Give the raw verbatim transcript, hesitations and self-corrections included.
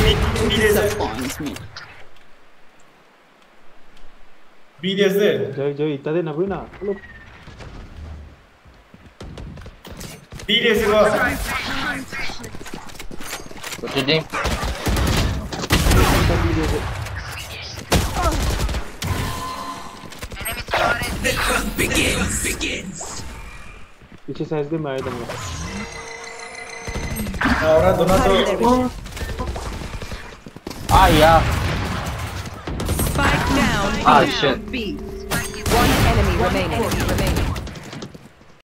Disappoints me. B D S there. Joy, Joy, tadi na bui na. Look. B D S go. What did he? The hunt begins. Begins. पीछे साइज दे मार दूंगा. और दोनों तो. Ah yeah. Spike down. Ah shit. B. One enemy remaining. Remaining.